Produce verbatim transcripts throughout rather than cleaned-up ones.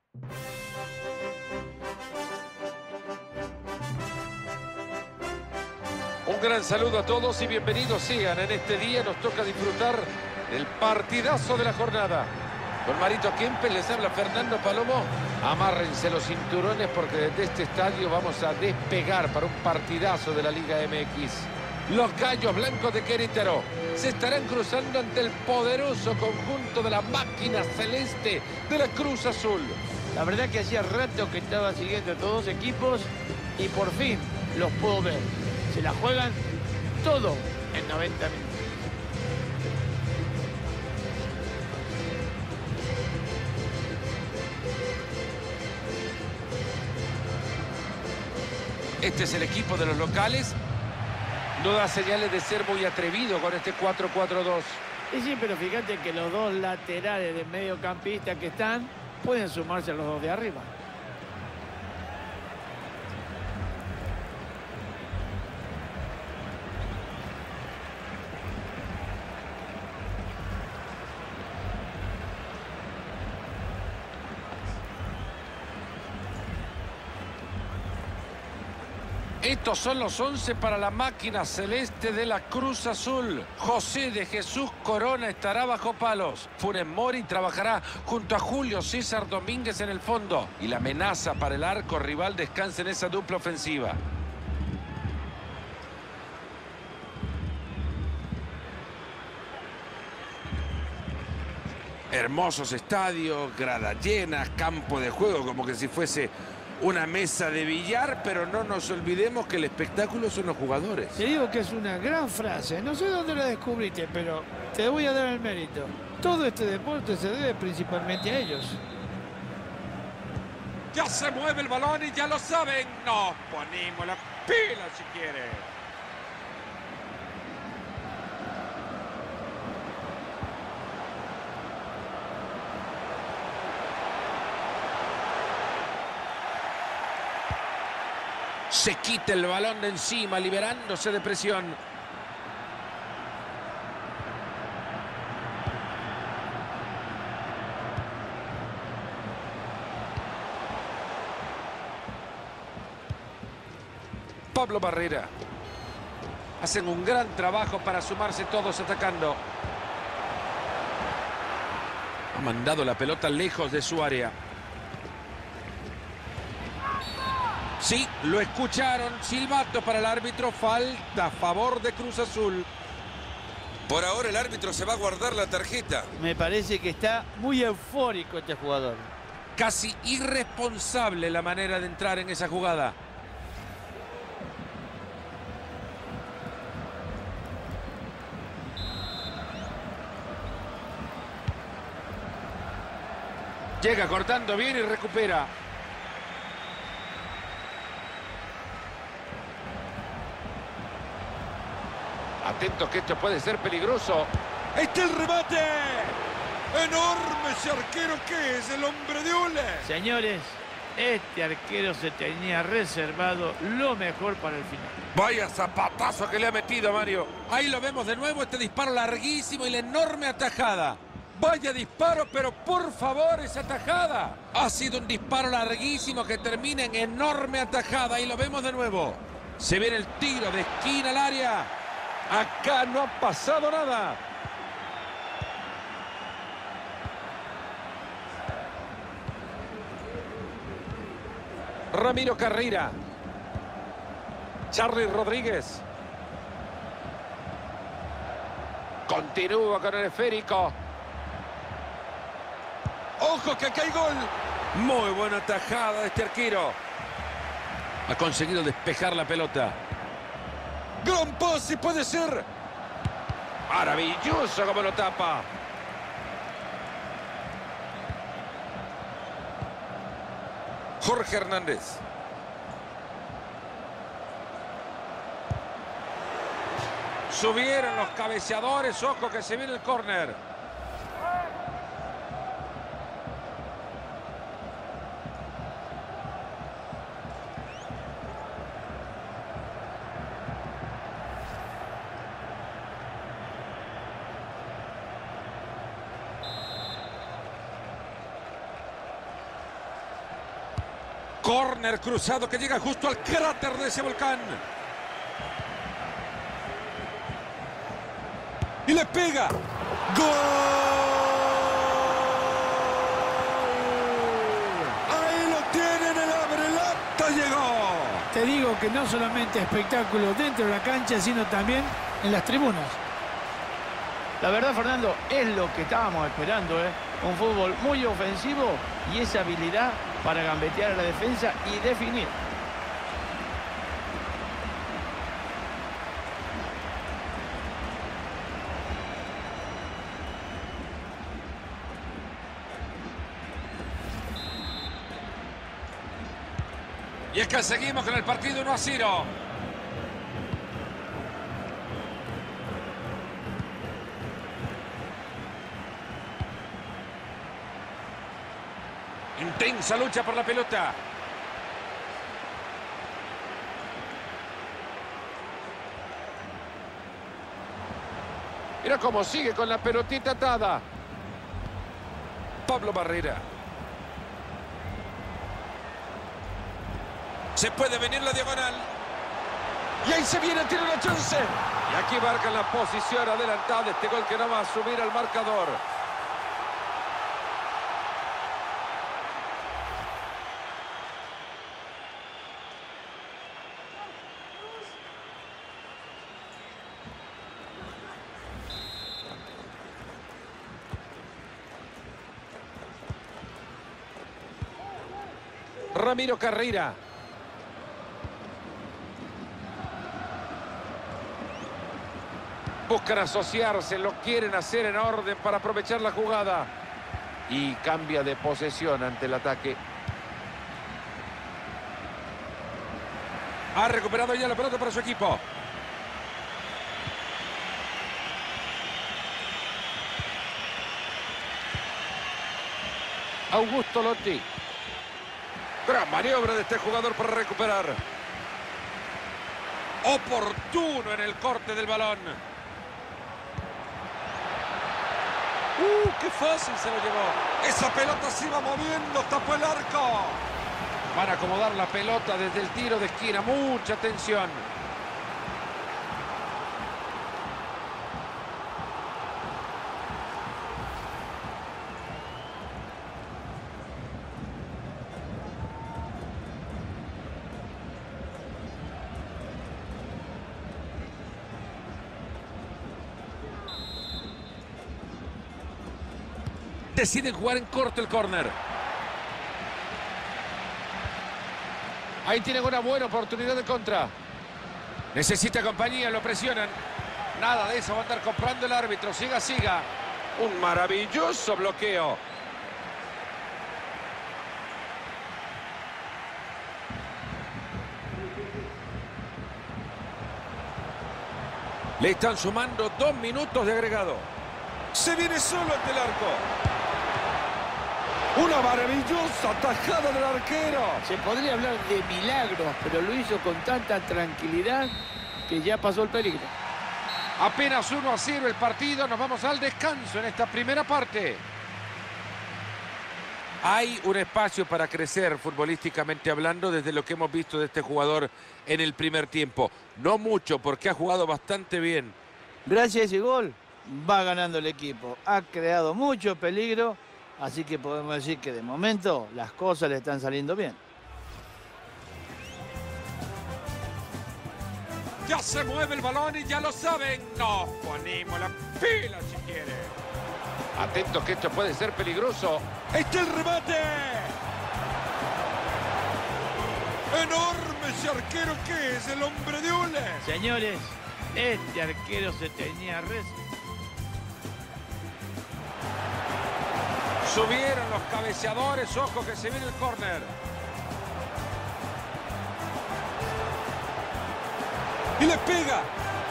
Un gran saludo a todos y bienvenidos sean. En este día nos toca disfrutar del partidazo de la jornada. Con Marito Kempes les habla Fernando Palomo. Amárrense los cinturones porque desde este estadio vamos a despegar para un partidazo de la Liga M X. Los Gallos Blancos de Querétaro se estarán cruzando ante el poderoso conjunto de la máquina celeste de la Cruz Azul. La verdad que hacía rato que estaba siguiendo a estos dos equipos y por fin los puedo ver. Se la juegan todo en noventa minutos. Este es el equipo de los locales. No da señales de ser muy atrevido con este cuatro cuatro dos. Y sí, pero fíjate que los dos laterales de mediocampista que están pueden sumarse a los dos de arriba. Estos son los once para la máquina celeste de la Cruz Azul. José de Jesús Corona estará bajo palos. Funes Mori trabajará junto a Julio César Domínguez en el fondo. Y la amenaza para el arco rival descansa en esa dupla ofensiva. Hermosos estadios, gradas llenas, campo de juego como que si fuese una mesa de billar, pero no nos olvidemos que el espectáculo son los jugadores. Te digo que es una gran frase, no sé dónde la descubriste, pero te voy a dar el mérito. Todo este deporte se debe principalmente a ellos. Ya se mueve el balón y ya lo saben. Nos ponemos la pila si quiere. Se quita el balón de encima, liberándose de presión. Pablo Barrera. Hacen un gran trabajo para sumarse todos atacando. Ha mandado la pelota lejos de su área. Sí, lo escucharon. Silbato para el árbitro. Falta a favor de Cruz Azul. Por ahora el árbitro se va a guardar la tarjeta. Me parece que está muy eufórico este jugador. Casi irresponsable la manera de entrar en esa jugada. Llega cortando bien y recupera. Atentos que esto puede ser peligroso. ¡Ahí está el remate! ¡Enorme ese arquero que es! ¡El hombre de hule! Señores, este arquero se tenía reservado lo mejor para el final. Vaya zapatazo que le ha metido, Mario. Ahí lo vemos de nuevo, este disparo larguísimo y la enorme atajada. Vaya disparo, pero por favor, esa atajada. Ha sido un disparo larguísimo que termina en enorme atajada. Ahí lo vemos de nuevo. Se viene el tiro de esquina al área. Acá no ha pasado nada. Ramiro Carrera. Charly Rodríguez. Continúa con el esférico. ¡Ojo que acá hay gol! Muy buena tajada de este arquero. Ha conseguido despejar la pelota. ¡Gran pase puede ser! Maravilloso como lo tapa. Jorge Hernández. Subieron los cabeceadores. Ojo que se viene el córner. Córner cruzado que llega justo al cráter de ese volcán. Y le pega. ¡Gol! Ahí lo tienen, el abrelata llegó. Te digo que no solamente espectáculo dentro de la cancha, sino también en las tribunas. La verdad, Fernando, es lo que estábamos esperando, ¿eh? Un fútbol muy ofensivo y esa habilidad para gambetear a la defensa y definir. Y es que seguimos con el partido uno a cero. Intensa lucha por la pelota. Mira cómo sigue con la pelotita atada. Pablo Barrera. Se puede venir la diagonal. Y ahí se viene, tiene una chance. Y aquí marca la posición adelantada de este gol que no va a subir al marcador. Ramiro Carreira. Buscan asociarse, lo quieren hacer en orden para aprovechar la jugada. Y cambia de posesión ante el ataque. Ha recuperado ya la pelota para su equipo. Augusto Lotti. Gran maniobra de este jugador para recuperar. Oportuno en el corte del balón. ¡Uh, qué fácil se lo llevó! Esa pelota se iba moviendo, tapó el arco. Van a acomodar la pelota desde el tiro de esquina. Mucha atención. Deciden jugar en corto el córner. Ahí tienen una buena oportunidad de contra. Necesita compañía, lo presionan. Nada de eso, va a estar comprando el árbitro. Siga, siga. Un maravilloso bloqueo. Le están sumando dos minutos de agregado. Se viene solo ante el arco. Una maravillosa tajada del arquero. Se podría hablar de milagros, pero lo hizo con tanta tranquilidad que ya pasó el peligro. Apenas uno a cero el partido. Nos vamos al descanso en esta primera parte. Hay un espacio para crecer futbolísticamente hablando desde lo que hemos visto de este jugador en el primer tiempo. No mucho, porque ha jugado bastante bien. Gracias a ese gol va ganando el equipo. Ha creado mucho peligro, así que podemos decir que de momento las cosas le están saliendo bien. Ya se mueve el balón y ya lo saben. Nos ponemos la pila si quiere. Atentos que esto puede ser peligroso. ¡Está el remate! ¡Enorme ese arquero que es! ¡El hombre de hule! Señores, este arquero se tenía res. Subieron los cabeceadores. Ojo que se viene el córner. ¡Y le pega!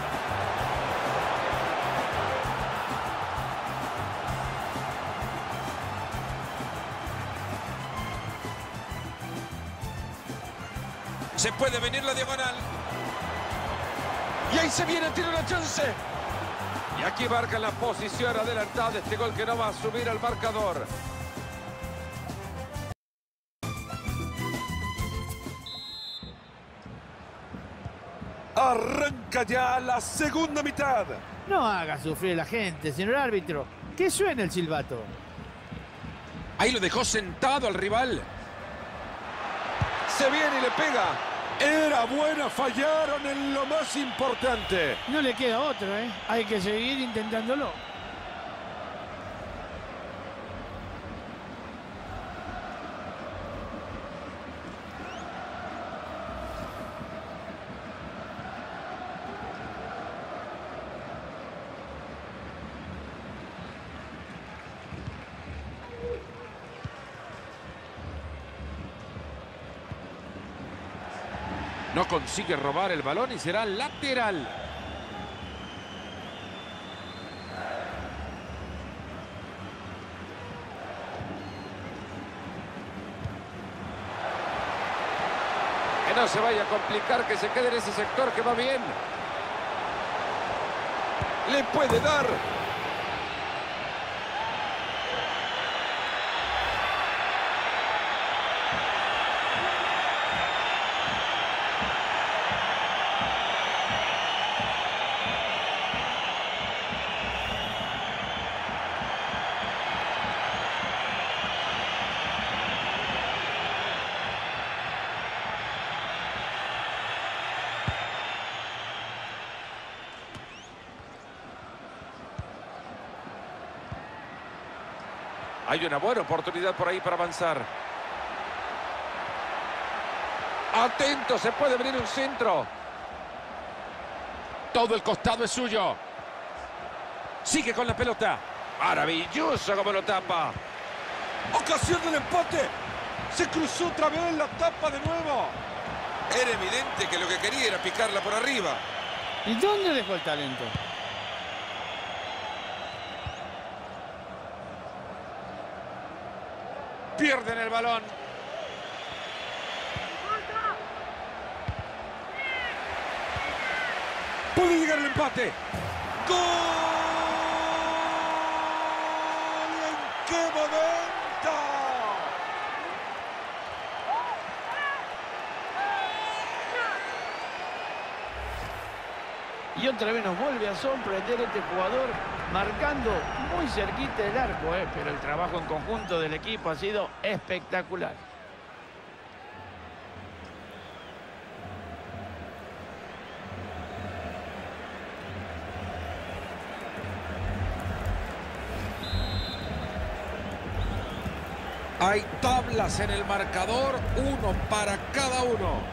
Se puede venir la diagonal. Y ahí se viene, tiene una chance. Y aquí marca la posición adelantada de este gol que no va a subir al marcador. Arranca ya la segunda mitad. No haga sufrir a la gente, señor árbitro. Que suene el silbato. Ahí lo dejó sentado al rival. Se viene y le pega. Era buena, fallaron en lo más importante. No le queda otro, ¿eh? Hay que seguir intentándolo. No consigue robar el balón y será lateral. Que no se vaya a complicar, que se quede en ese sector que va bien. Le puede dar. Hay una buena oportunidad por ahí para avanzar. Atento, se puede venir un centro. Todo el costado es suyo. Sigue con la pelota. Maravilloso como lo tapa. Ocasión del empate. Se cruzó otra vez, la tapa de nuevo. Era evidente que lo que quería era picarla por arriba. ¿Y dónde dejó el talento? Pierden el balón. Puede llegar el empate. ¡Gol! ¿En qué momento? Y otra vez nos vuelve a sorprender este jugador, marcando muy cerquita del arco, ¿eh? Pero el trabajo en conjunto del equipo ha sido espectacular. Hay tablas en el marcador, uno para cada uno.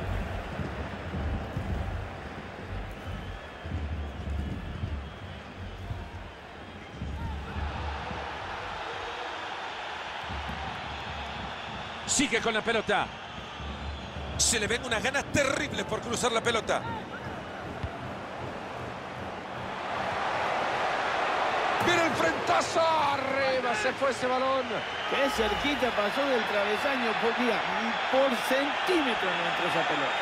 Sigue con la pelota. Se le ven unas ganas terribles por cruzar la pelota. ¡Viene el frentazo! Arriba se fue ese balón. Qué cerquita pasó del travesaño, por, mira, por centímetro no entró esa pelota.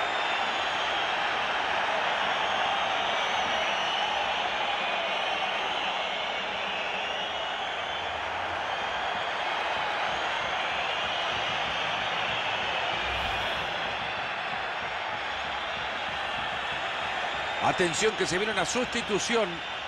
Atención que se viene una sustitución.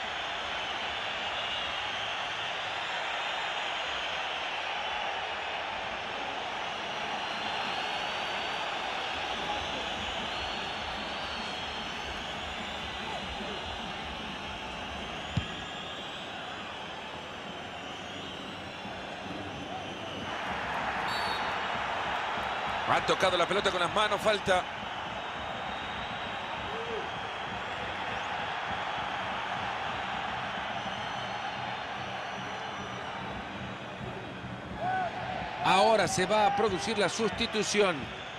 Ha tocado la pelota con las manos, falta. Ahora se va a producir la sustitución.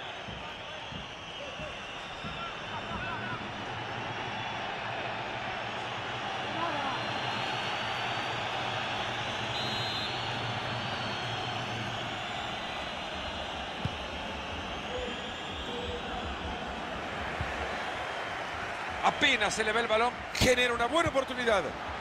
Apenas se le ve el balón, genera una buena oportunidad.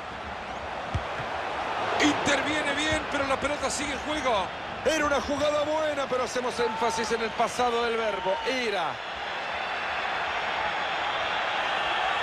Interviene bien, pero la pelota sigue en juego. Era una jugada buena, pero hacemos énfasis en el pasado del verbo. Era.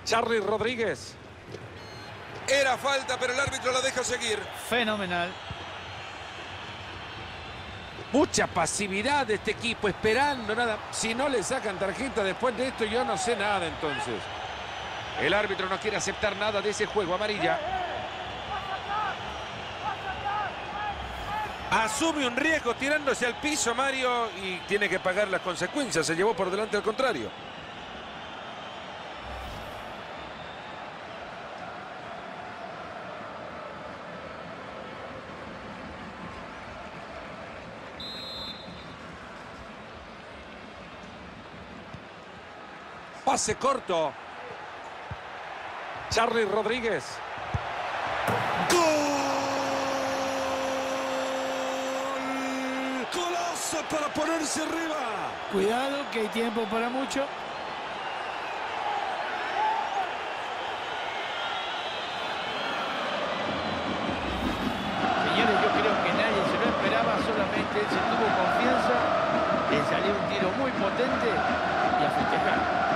Charly Rodríguez. Era falta, pero el árbitro la deja seguir. Fenomenal. Mucha pasividad de este equipo, esperando nada. Si no le sacan tarjeta después de esto, yo no sé nada entonces. El árbitro no quiere aceptar nada de ese juego. Amarilla. Asume un riesgo tirándose al piso, Mario, y tiene que pagar las consecuencias. Se llevó por delante al contrario. Pase corto. Charly Rodríguez. ¡Gol! ¡Golazo para ponerse arriba! Cuidado que hay tiempo para mucho. Señores, yo creo que nadie se lo esperaba, solamente él se tuvo confianza. Le salió un tiro muy potente y a festejar.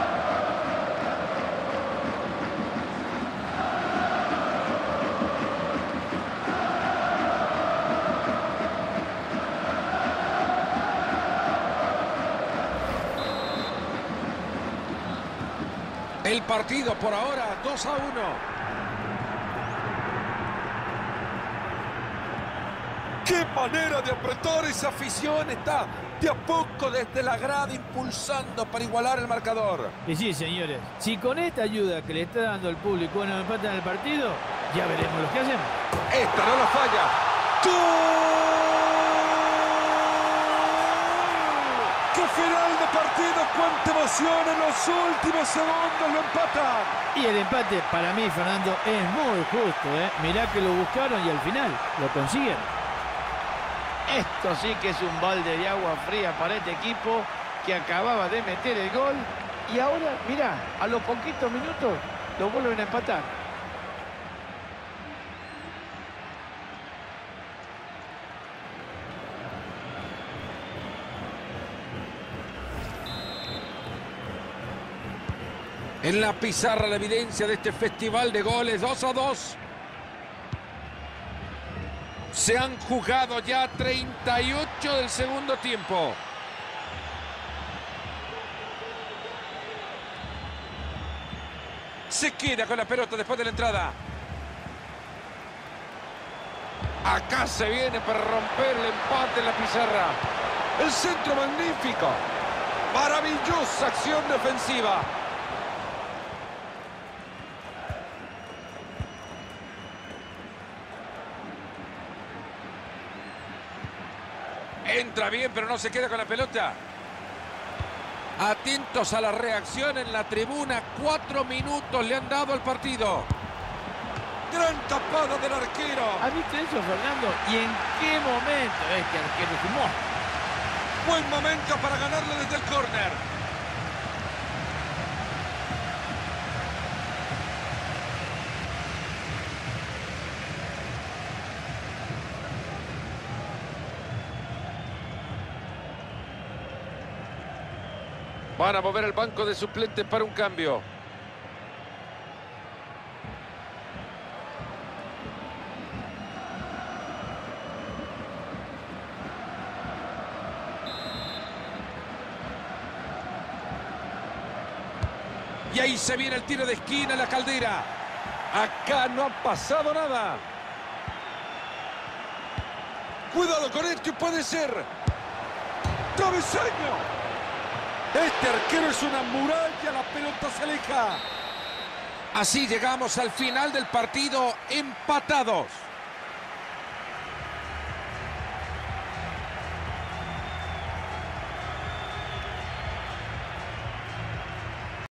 El partido por ahora dos a uno. ¡Qué manera de apretar esa afición! Está de a poco desde la grada impulsando para igualar el marcador. Y sí, señores, si con esta ayuda que le está dando el público nos empatan el partido, ya veremos lo que hacemos. Esta no la falla. ¡Gol! ¡Qué final de partido! ¡Cuánta emoción! En los últimos segundos lo empatan. Y el empate para mí, Fernando, es muy justo, ¿eh? Mirá que lo buscaron y al final lo consiguen. Esto sí que es un balde de agua fría para este equipo que acababa de meter el gol. Y ahora, mirá, a los poquitos minutos lo vuelven a empatar. En la pizarra la evidencia de este festival de goles. dos a dos. Se han jugado ya treinta y ocho del segundo tiempo. Se queda con la pelota después de la entrada. Acá se viene para romper el empate en la pizarra. El centro magnífico. Maravillosa acción defensiva. Entra bien, pero no se queda con la pelota. Atentos a la reacción en la tribuna. Cuatro minutos le han dado al partido. Gran tapada del arquero. ¿Has visto eso, Fernando? ¿Y en qué momento este arquero sumó? Buen momento para ganarle desde el córner. Van a mover el banco de suplentes para un cambio. Y ahí se viene el tiro de esquina, la Caldera. Acá no ha pasado nada. Cuidado con esto y puede ser. ¡Travesaño! Este arquero es una muralla, la pelota se aleja. Así llegamos al final del partido, empatados.